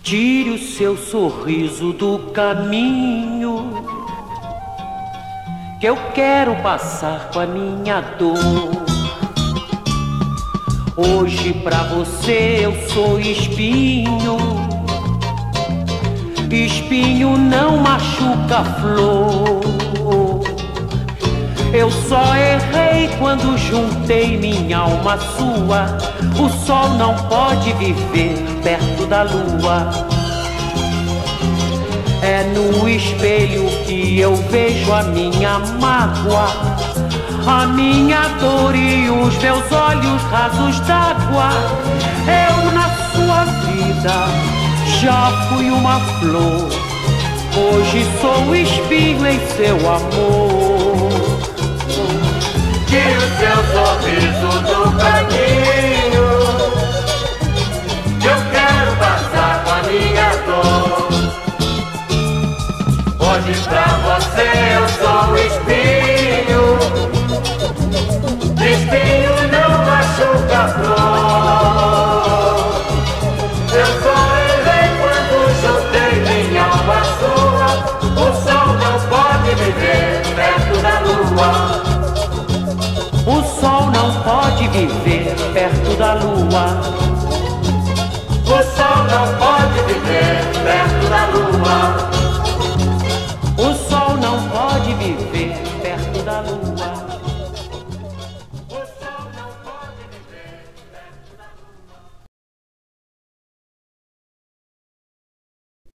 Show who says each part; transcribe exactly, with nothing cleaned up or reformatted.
Speaker 1: Tire o seu sorriso do caminho, que eu quero passar com a minha dor. Hoje pra você eu sou espinho, espinho não machuca flor. Eu só errei quando juntei minha alma à sua. O sol não pode viver perto da lua. É no espelho que eu vejo a minha mágoa, a minha dor e os meus olhos rasos d'água. Eu na sua vida já fui uma flor, hoje sou espinho em seu amor.
Speaker 2: Tire o seu sorriso